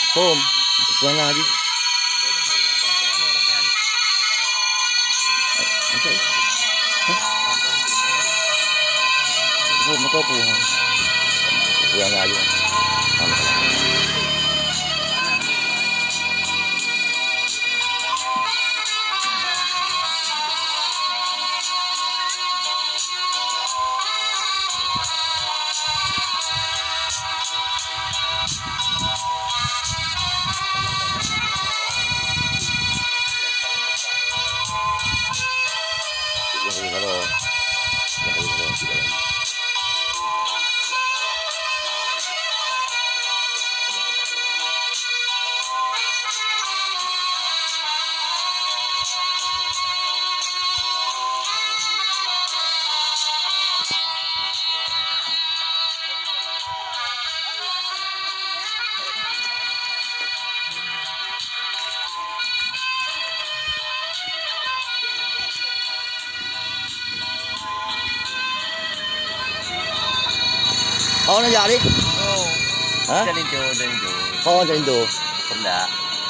Home. Pulang lagi. Okay. Home nó có pulang lagi. Nó giờ đi. Hả? Jalan jauh. Kau jalan tu. Tidak.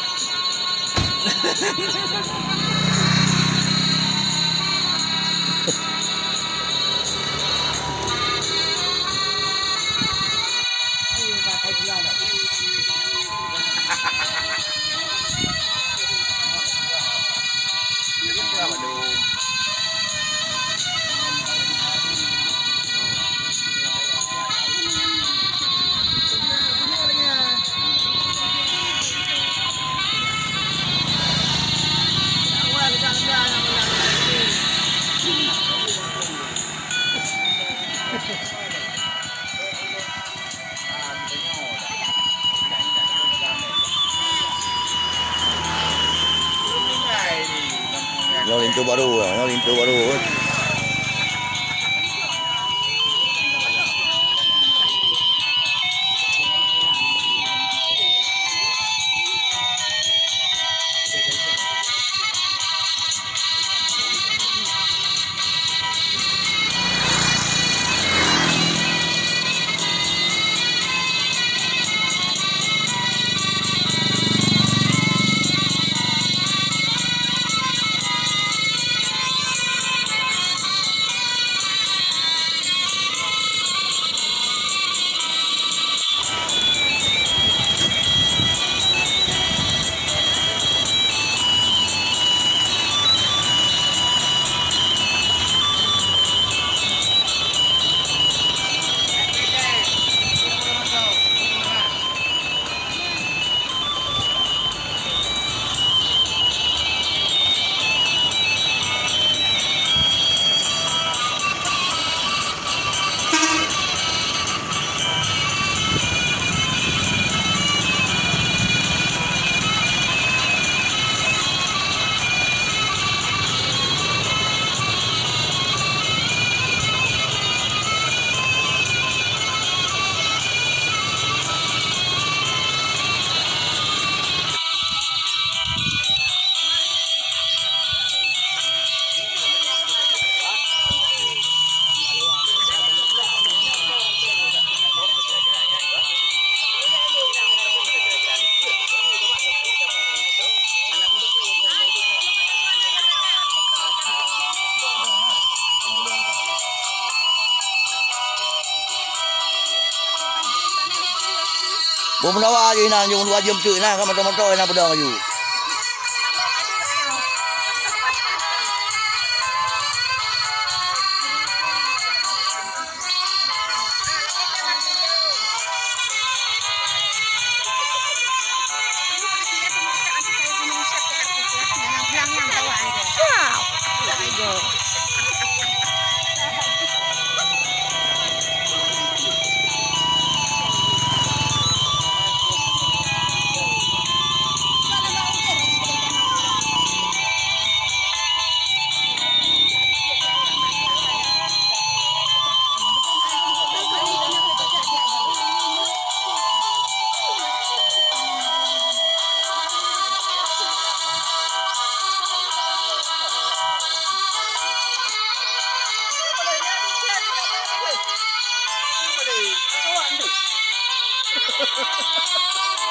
Nó lên tu baru, nó lên tu baru. Bố nó ba gì nè, dùng qua dùng chữ nè, các bạn trôi nè, bắt đầuอยู่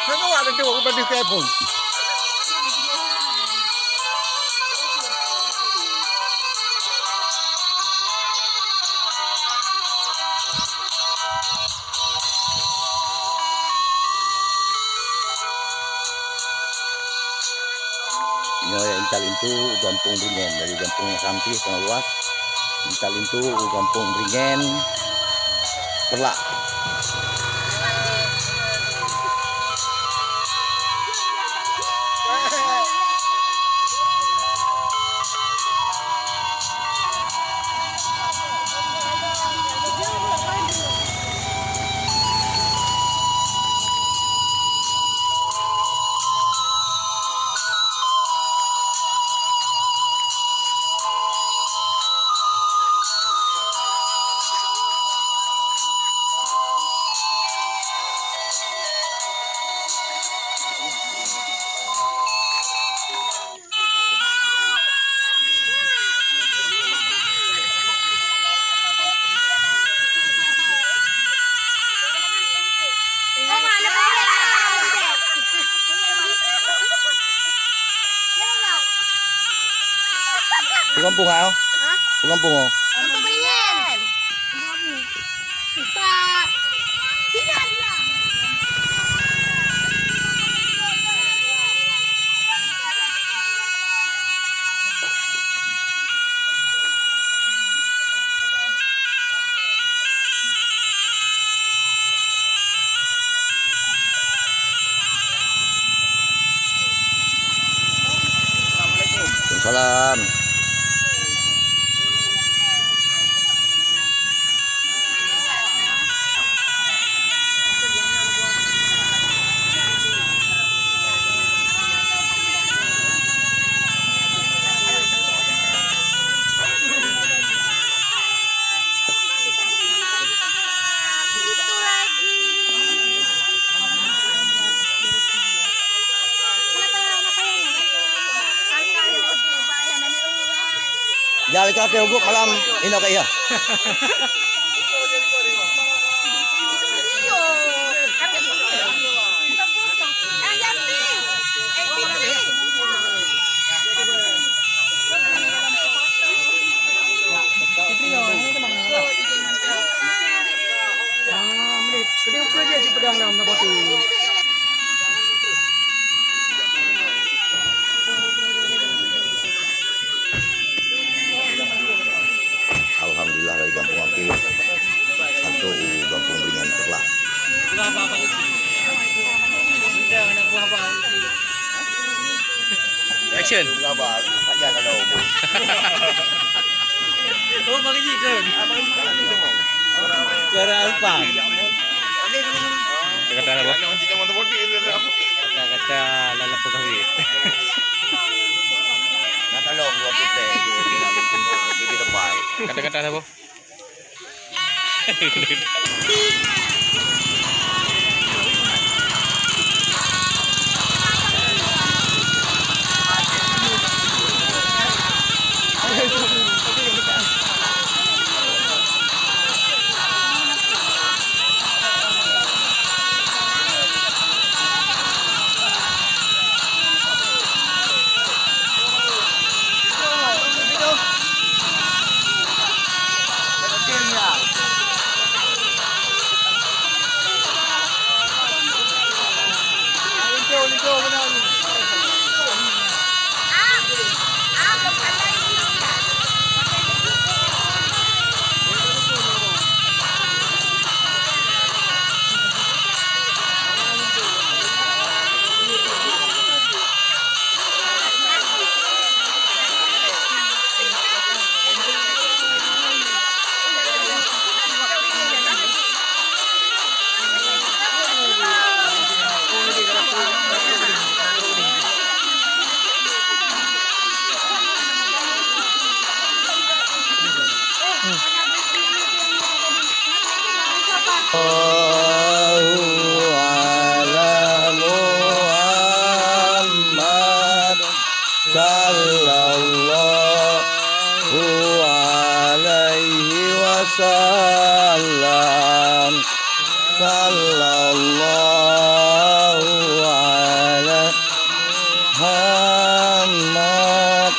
Kan awak ada tengok pada ke iPhone. Nyo yang intal itu Gampung Bringen, dari Gampung Sampih Tengah Luas. Intal itu Gampung Bringen Perlak. Kampung hao? Hah? Kampung hao? Kampung Beringin. Pak. Tidak dia. Salam. Jalan kata hukum malam ini kayak. Alhamdulillah dari Kampung Api atau Kampung Bringen Perlak. Action. Gambar saja ada. Oh, pakai jidon. Suara apa? Kata apa? Kata lalap pegawai. Nak tolong buat kita di tempat. Kata-kata apa? Sallallahu Muhammad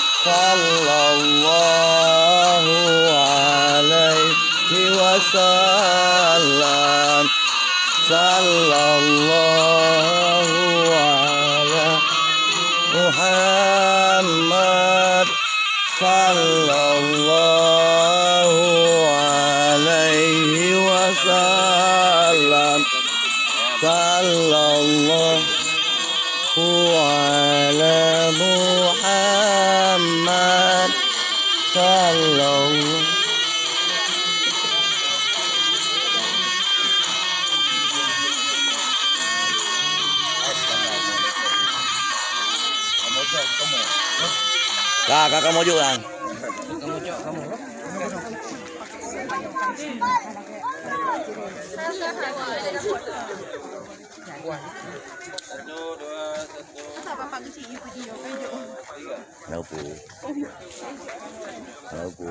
sallallahu alaihi wasallam. Sallallahu ala Muhammad sallallahu alaihi wasallam. Sallallahu ala Muhammad sallallahu. Kakak kamu juga kan? Tahu pu. Tahu pu.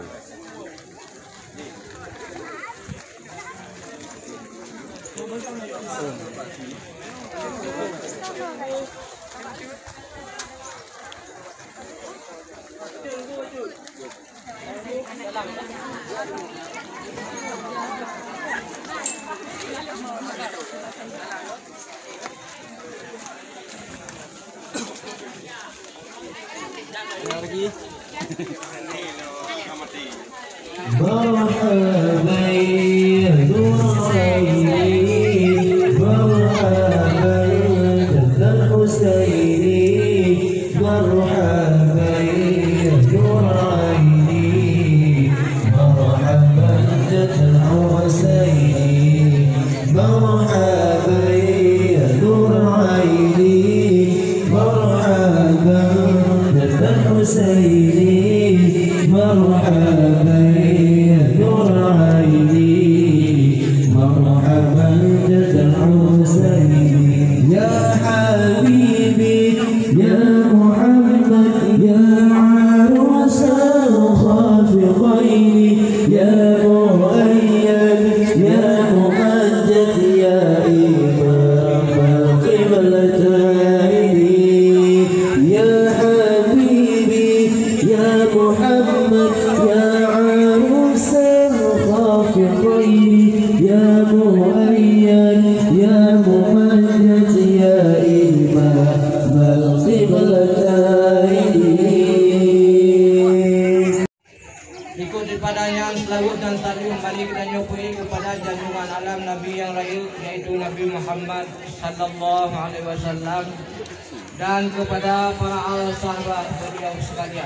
Ikut daripadanya selawat dan salam kembali kita nyopui kepada junjungan alam Nabi yang lain, yaitu Nabi Muhammad sallallahu alaihi wasallam, dan kepada para sahabat beliau sekalian.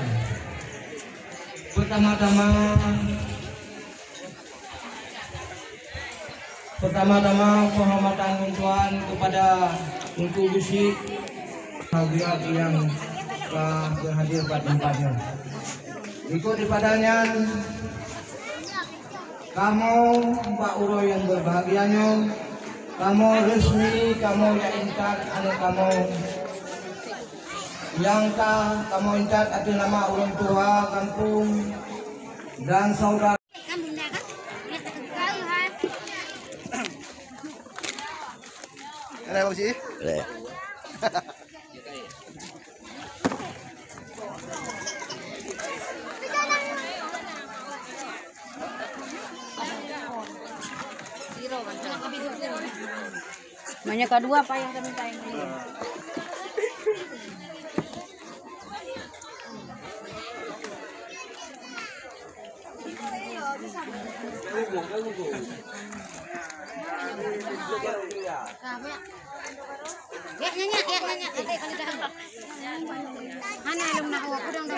Pertama-tama penghormatan tuan kepada Tunku Besi hadirat yang telah berhadir pada tempatnya. Ikut daripadanya kamu Pak Uro yang berbahagianya, kamu resmi, kamu yang ingat anu kamu yang kamu ingat atas nama orang tua kampung dan saudara. Ada apa sih? Banyak kedua apa yang kami tanya ini? Ya nyanyi. Mana belum nak aku dong.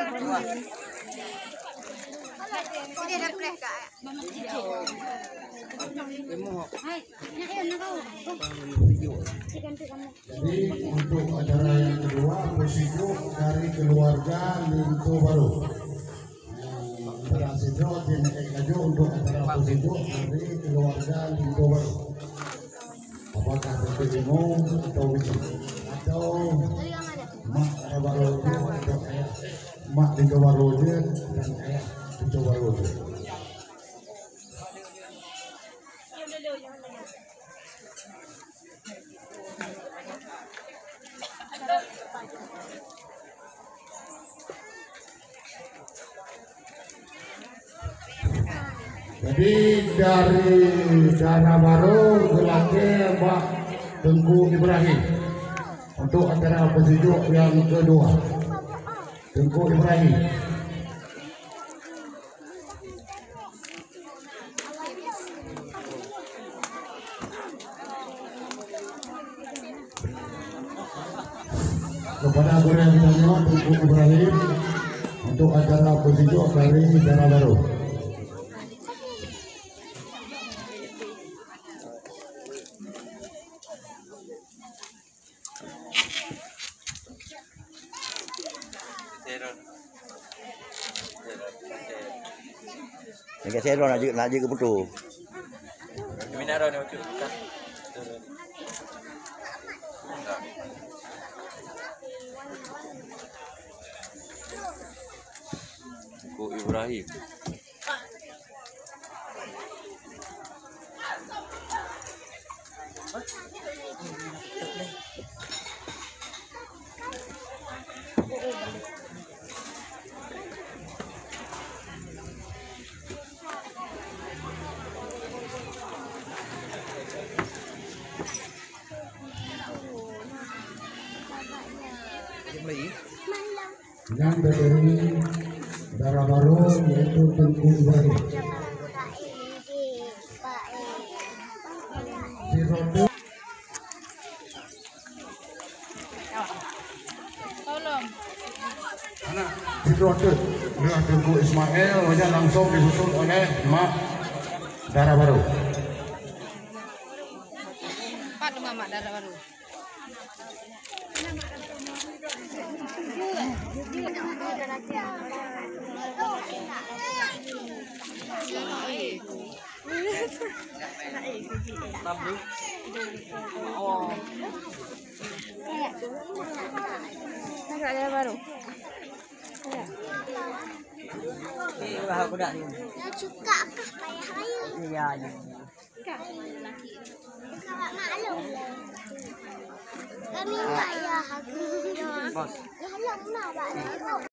Ini ada pleh kak. Hai, nyanyi nak kau. Jadi untuk acara yang kedua musik dari keluarga Linto Baru. Berhasil tim untuk acara musik dari keluarga Linto Baru. Apakah terjemu atau atau mak baru atau ayah mak Linto Baru dan ayah Linto Baru. Jadi dari Dara Baru gelarnya Mbak Tengku Ibrahim untuk acara pesejuk yang kedua. Tengku Ibrahim. Kepada guru yang ditanya Tengku Ibrahim untuk acara pesejuk dari Dara Baru. Dekat Seron nak je ke putu. Minaro ni macam. Ko Ibrahim. Yang dari Dara Baru yaitu Tengku Ibrahim. Si Rote. Si Rote dengan Tengku Ismail langsung disusul oleh Mak Dara Baru. Pak dengan Mak Dara Baru. Nak Dara Baru. Nak cuka kah payah ayu? Iya. Kawak maklum. Kami mak ya aku. Bos. Ya long nak balik.